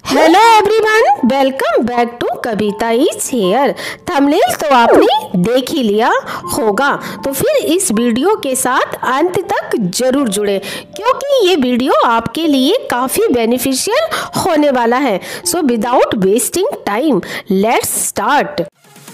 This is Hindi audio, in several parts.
Hello everyone, welcome back to Kavita is here. Thumbnail तो आपने देख ही लिया होगा, तो फिर इस वीडियो के साथ अंत तक जरूर जुड़े क्योंकि ये वीडियो आपके लिए काफ़ी बेनिफिशियल होने वाला है। So without wasting time let's start.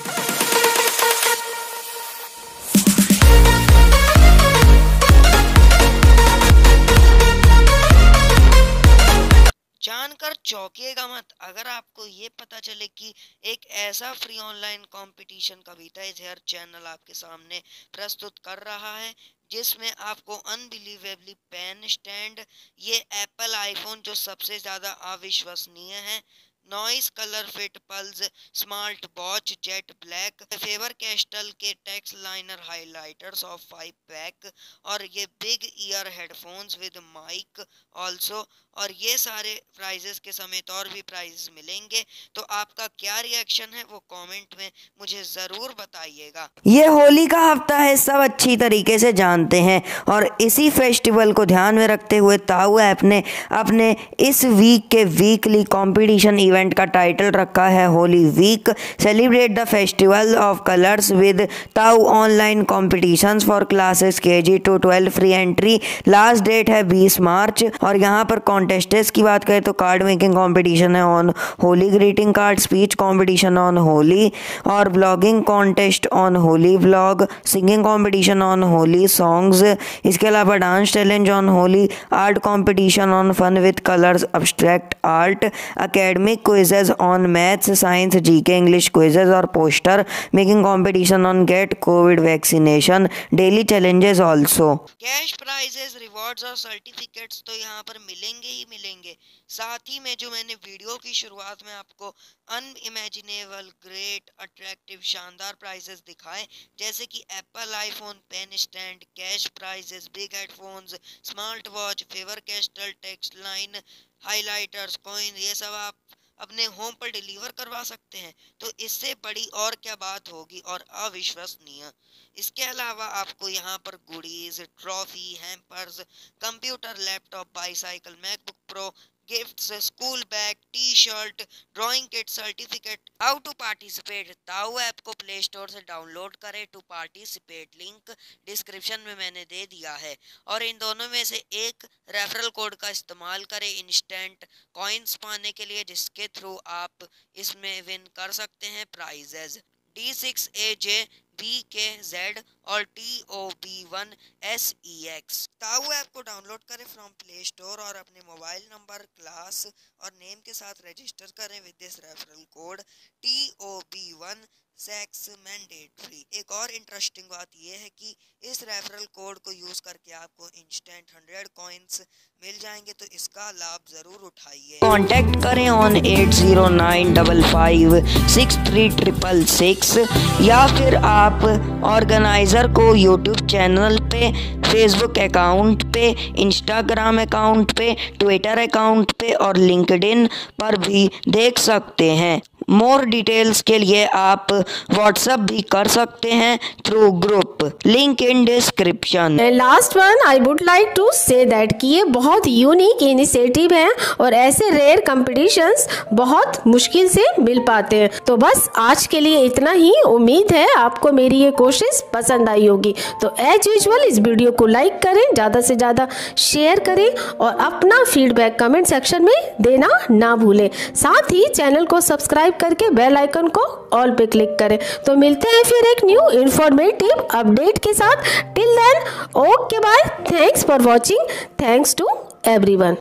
जानकर चौंकिएगा मत अगर आपको ये पता चले कि एक ऐसा free online competition Kavita is here channel आपके सामने प्रस्तुत कर रहा है जिसमें आपको अनबिलीवेबली पेन स्टैंड, ये एप्पल आईफोन जो सबसे ज़्यादा अविश्वसनीय है, Noise Color Fit Pulse smart watch jet black, Faber Castell के text liner highlighters of 5 pack और ये big ear headphones with mic also, और ये सारे प्राइजेस के समेत और भी प्राइजेस मिलेंगे। तो आपका क्या रिएक्शन है वो कमेंट में मुझे ज़रूर बताइएगा। ये होली का हफ्ता है, सब अच्छी तरीके से जानते हैं, और इसी फेस्टिवल को ध्यान में रखते हुए ताऊ ऐप ने अपने इस वीक के वीकली कंपटीशन इवेंट का टाइटल रखा है Holi week. Celebrate the festival of colours with Tau online competitions for classes KG to 12 free entry. Last date है 20 मार्च। और यहाँ पर कॉन्टेस्टेंट्स की बात करें तो कार्ड मेकिंग कंपटीशन है on Holi, greeting card, speech competition on Holi, और blogging contest on Holi vlog, singing competition on Holi songs, इसके अलावा dance challenge on Holi, art competition on fun with colours abstract art, academic quizzes on maths science GK English quizzes, और poster making competition on get covid vaccination, daily challenges also. Cash prizes, rewards और सर्टिफिकेट्स तो यहाँ पर मिलेंगे ही मिलेंगे, साथ ही में जो मैंने वीडियो की शुरुआत में आपको अनइमेजिनेबल ग्रेट अट्रैक्टिव शानदार प्राइजेस दिखाए, जैसे कि Apple iPhone pen stand, cash prizes, big headphones, smart watch, Faber Castell text line highlighters, coin, ये सब आप अपने होम पर डिलीवर करवा सकते हैं। तो इससे बड़ी और क्या बात होगी और अविश्वसनीय। इसके अलावा आपको यहाँ पर goodies, trophy, hampers, computer, laptop, bicycle, MacBook Pro, gifts, school bag, T shirt, drawing kit, certificate. How to participate? Tau app को प्ले स्टोर से डाउनलोड करें। टू पार्टिसिपेट लिंक डिस्क्रिप्शन में मैंने दे दिया है, और इन दोनों में से एक रेफरल कोड का इस्तेमाल करें इंस्टेंट कॉइन्स पाने के लिए, जिसके थ्रू आप इसमें विन कर सकते हैं प्राइजेज D6AJ BKZ और TOB1SEX। ताऊ ऐप को डाउनलोड करें फ्रॉम प्ले स्टोर और अपने मोबाइल नंबर, क्लास और नेम के साथ रजिस्टर करें with this referral code TOB1SEX mandatory. एक और इंटरेस्टिंग बात यह है कि इस रेफरल कोड को यूज करके आपको इंस्टेंट 100 कॉइन्स मिल जाएंगे, तो इसका लाभ जरूर उठाइए। कांटेक्ट करें ऑन 8095563666 या फिर आप ऑर्गेनाइजर को यूट्यूब चैनल पे, फेसबुक अकाउंट पे, इंस्टाग्राम अकाउंट पे, ट्विटर अकाउंट पे और लिंक्डइन पर भी देख सकते हैं। मोर डिटेल्स के लिए आप व्हाट्सएप भी कर सकते हैं through group, link in description. Last one I would like to say that कि ये बहुत यूनिक इनिशिएटिव है और ऐसे रेयर कंपटीशंस बहुत मुश्किल से मिल पाते हैं। तो बस आज के लिए इतना ही। उम्मीद है आपको मेरी ये कोशिश पसंद आई होगी। तो एज यूजुअल इस वीडियो को लाइक करें, ज़्यादा से ज़्यादा शेयर करें और अपना फीडबैक कमेंट सेक्शन में देना ना भूलें। साथ ही चैनल को सब्सक्राइब करके बेल आइकन को ऑल पे क्लिक करें। तो मिलते हैं फिर एक न्यू इंफॉर्मेटिव अपडेट के साथ। Till then okay bye, thanks for watching, thanks to everyone.